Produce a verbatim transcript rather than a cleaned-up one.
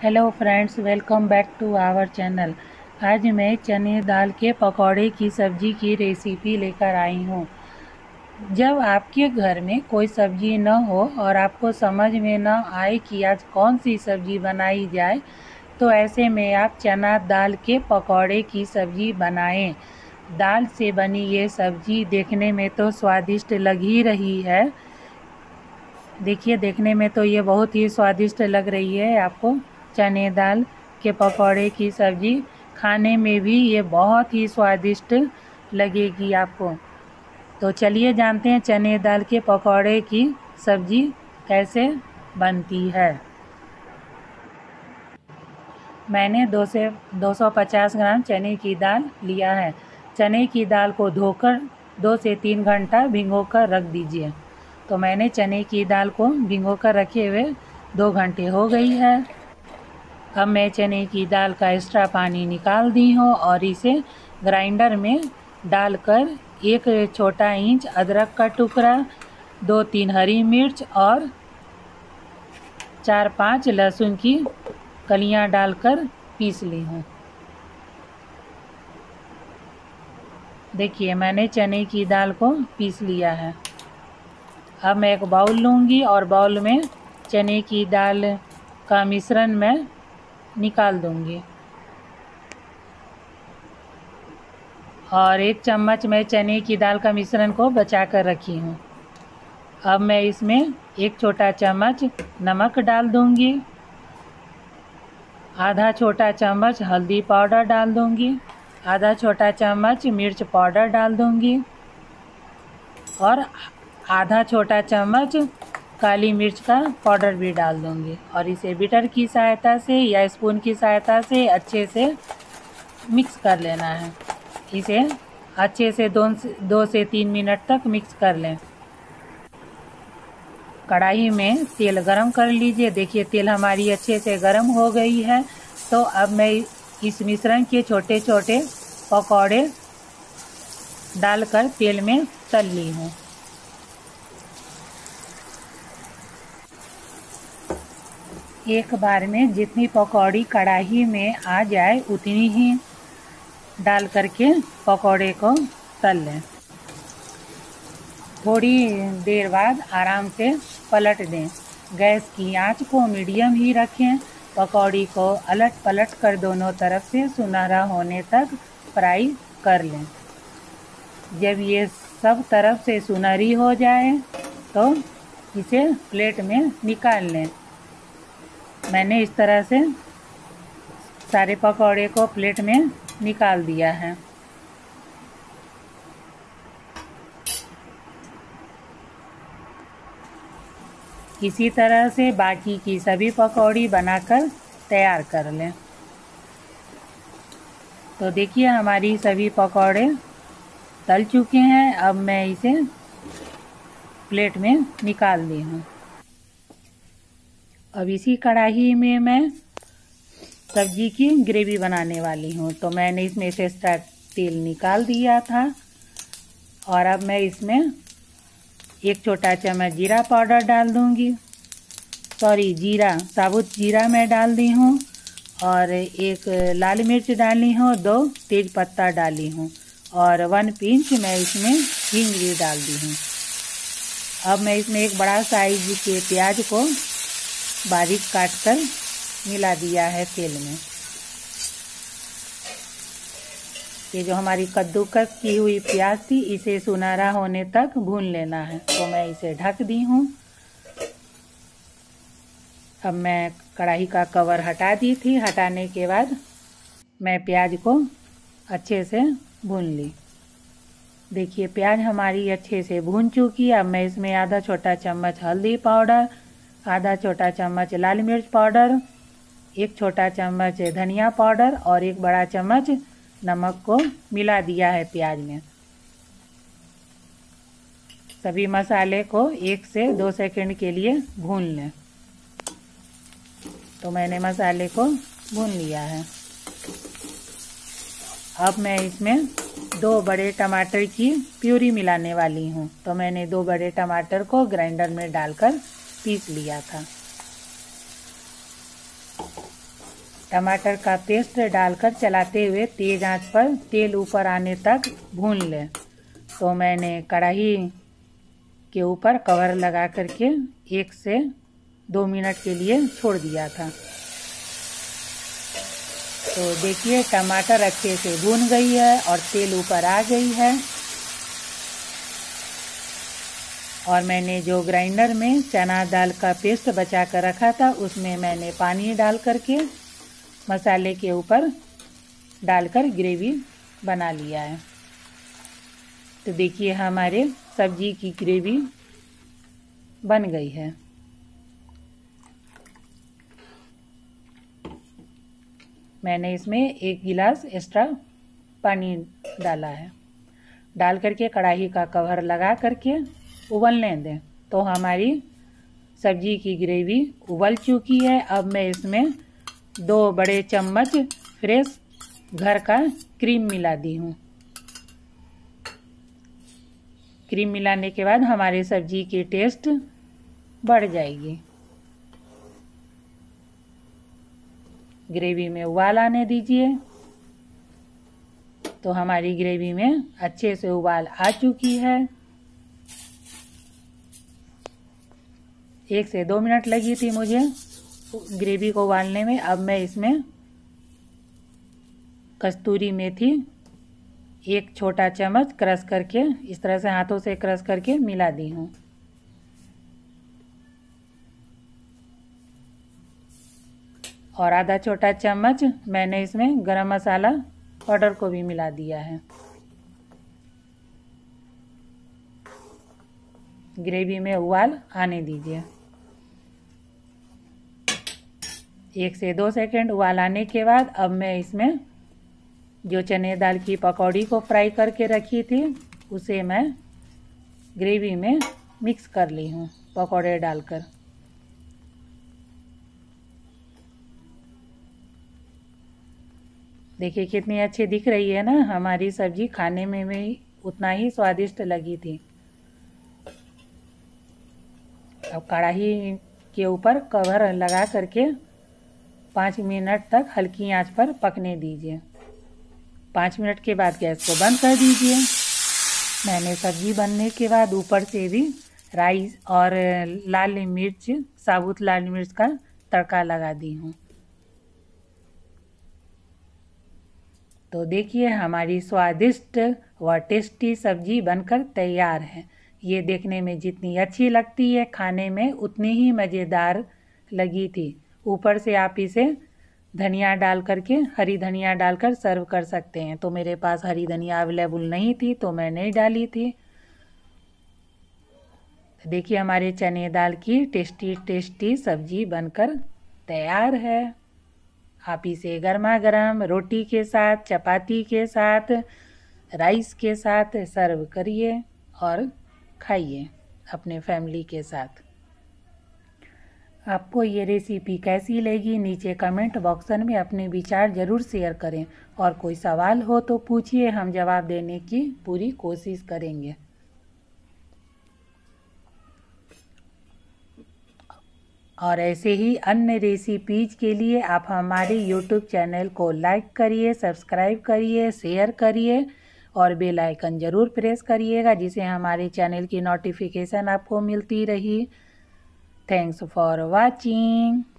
Hello friends, welcome back to our channel. आज मैं चने दाल के पकौड़े की सब्ज़ी की रेसिपी लेकर आई हूँ। जब आपके घर में कोई सब्ज़ी न हो और आपको समझ में न आए कि आज कौन सी सब्ज़ी बनाई जाए, तो ऐसे में आप चना दाल के पकौड़े की सब्ज़ी बनाएं। दाल से बनी ये सब्ज़ी देखने में तो स्वादिष्ट लग ही रही है। देखिए, देखने में तो ये बहुत ही स्वादिष्ट लग रही है आपको। चने दाल के पकौड़े की सब्ज़ी खाने में भी ये बहुत ही स्वादिष्ट लगेगी आपको। तो चलिए जानते हैं चने दाल के पकौड़े की सब्ज़ी कैसे बनती है। मैंने दो से दो सौ पचास ग्राम चने की दाल लिया है। चने की दाल को धोकर दो से तीन घंटा भिगोकर रख दीजिए। तो मैंने चने की दाल को भिगोकर रखे हुए दो घंटे हो गई है। अब मैं चने की दाल का एक्स्ट्रा पानी निकाल दी हूँ और इसे ग्राइंडर में डालकर एक छोटा इंच अदरक का टुकड़ा, दो तीन हरी मिर्च और चार पाँच लहसुन की कलियां डालकर पीस ली हूँ। देखिए, मैंने चने की दाल को पीस लिया है। अब मैं एक बाउल लूँगी और बाउल में चने की दाल का मिश्रण मैं निकाल दूँगी और एक चम्मच मैं चने की दाल का मिश्रण को बचा कर रखी हूँ। अब मैं इसमें एक छोटा चम्मच नमक डाल दूँगी, आधा छोटा चम्मच हल्दी पाउडर डाल दूँगी, आधा छोटा चम्मच मिर्च पाउडर डाल दूँगी और आधा छोटा चम्मच काली मिर्च का पाउडर भी डाल दूँगी। और इसे बीटर की सहायता से या स्पून की सहायता से अच्छे से मिक्स कर लेना है। इसे अच्छे से दो दो से तीन मिनट तक मिक्स कर लें। कढ़ाई में तेल गरम कर लीजिए। देखिए, तेल हमारी अच्छे से गरम हो गई है। तो अब मैं इस मिश्रण के छोटे छोटे पकौड़े डालकर तेल में तल ली हूँ। एक बार में जितनी पकौड़ी कढ़ाई में आ जाए उतनी ही डाल करके पकौड़े को तल लें। थोड़ी देर बाद आराम से पलट दें। गैस की आंच को मीडियम ही रखें। पकौड़ी को अलट पलट कर दोनों तरफ से सुनहरा होने तक फ्राई कर लें। जब ये सब तरफ से सुनहरी हो जाए तो इसे प्लेट में निकाल लें। मैंने इस तरह से सारे पकौड़े को प्लेट में निकाल दिया है। इसी तरह से बाकी की सभी पकौड़ी बनाकर तैयार कर लें। तो देखिए, हमारी सभी पकौड़े तल चुके हैं। अब मैं इसे प्लेट में निकाल दी हूँ। अब इसी कढ़ाई में मैं सब्जी की ग्रेवी बनाने वाली हूँ। तो मैंने इसमें से एक्स्ट्रा तेल निकाल दिया था और अब मैं इसमें एक छोटा चम्मच जीरा पाउडर डाल दूँगी। सॉरी जीरा साबुत जीरा मैं डाल दी हूँ और एक लाल मिर्च डाली हूँ, दो तेज पत्ता डाली हूँ और वन पिंच मैं इसमें हींग भी डाल दी हूँ। अब मैं इसमें एक बड़ा साइज के प्याज को बारीक काट कर मिला दिया है तेल में। ये जो हमारी कद्दूकस की हुई प्याज थी, इसे सुनहरा होने तक भून लेना है। तो मैं इसे ढक दी हूँ। अब मैं कढ़ाई का कवर हटा दी थी। हटाने के बाद मैं प्याज को अच्छे से भून ली। देखिए, प्याज हमारी अच्छे से भून चुकी है। अब मैं इसमें आधा छोटा चम्मच हल्दी पाउडर, आधा छोटा चम्मच लाल मिर्च पाउडर, एक छोटा चम्मच धनिया पाउडर और एक बड़ा चम्मच नमक को मिला दिया है प्याज में। सभी मसाले को एक से दो सेकंड के लिए भून लें। तो मैंने मसाले को भून लिया है। अब मैं इसमें दो बड़े टमाटर की प्यूरी मिलाने वाली हूँ। तो मैंने दो बड़े टमाटर को ग्राइंडर में डालकर पीस लिया था। टमाटर का पेस्ट डालकर चलाते हुए तेज आंच पर तेल ऊपर आने तक भून लें। तो मैंने कढ़ाई के ऊपर कवर लगा करके एक से दो मिनट के लिए छोड़ दिया था। तो देखिए टमाटर अच्छे से भून गई है और तेल ऊपर आ गई है। और मैंने जो ग्राइंडर में चना दाल का पेस्ट बचा कर रखा था उसमें मैंने पानी डाल करके मसाले के ऊपर डालकर ग्रेवी बना लिया है। तो देखिए हमारे सब्जी की ग्रेवी बन गई है। मैंने इसमें एक गिलास एक्स्ट्रा पानी डाला है। डाल करके कढ़ाई का कवर लगा करके उबलने दें। तो हमारी सब्जी की ग्रेवी उबल चुकी है। अब मैं इसमें दो बड़े चम्मच फ्रेश घर का क्रीम मिला दी हूँ। क्रीम मिलाने के बाद हमारी सब्जी की टेस्ट बढ़ जाएगी। ग्रेवी में उबाल आने दीजिए। तो हमारी ग्रेवी में अच्छे से उबाल आ चुकी है। एक से दो मिनट लगी थी मुझे ग्रेवी को उबालने में। अब मैं इसमें कस्तूरी मेथी एक छोटा चम्मच क्रश करके इस तरह से हाथों से क्रश करके मिला दी हूँ। और आधा छोटा चम्मच मैंने इसमें गरम मसाला पाउडर को भी मिला दिया है। ग्रेवी में उबाल आने दीजिए। एक से दो सेकंड उबाल आने के बाद अब मैं इसमें जो चने दाल की पकौड़ी को फ्राई करके रखी थी उसे मैं ग्रेवी में मिक्स कर ली हूँ पकौड़े डालकर। देखिए कितनी अच्छी दिख रही है ना हमारी सब्जी। खाने में भी उतना ही स्वादिष्ट लगी थी। अब कढ़ाई के ऊपर कवर लगा करके पाँच मिनट तक हल्की आंच पर पकने दीजिए। पाँच मिनट के बाद गैस को बंद कर दीजिए। मैंने सब्जी बनने के बाद ऊपर से भी राइस और लाल मिर्च साबुत लाल मिर्च का तड़का लगा दी हूँ। तो देखिए हमारी स्वादिष्ट व टेस्टी सब्जी बनकर तैयार है। ये देखने में जितनी अच्छी लगती है खाने में उतनी ही मज़ेदार लगी थी। ऊपर से आप इसे धनिया डाल करके हरी धनिया डालकर सर्व कर सकते हैं। तो मेरे पास हरी धनिया अवेलेबल नहीं थी तो मैं नहीं डाली थी। देखिए हमारे चने दाल की टेस्टी टेस्टी सब्जी बनकर तैयार है। आप इसे गर्मा गर्म रोटी के साथ, चपाती के साथ, राइस के साथ सर्व करिए और खाइए अपने फैमिली के साथ। आपको ये रेसिपी कैसी लगी नीचे कमेंट बॉक्स में अपने विचार ज़रूर शेयर करें। और कोई सवाल हो तो पूछिए, हम जवाब देने की पूरी कोशिश करेंगे। और ऐसे ही अन्य रेसिपीज़ के लिए आप हमारे यूट्यूब चैनल को लाइक करिए, सब्सक्राइब करिए, शेयर करिए और बेल आइकन ज़रूर प्रेस करिएगा जिससे हमारे चैनल की नोटिफिकेशन आपको मिलती रही। Thanks for watching.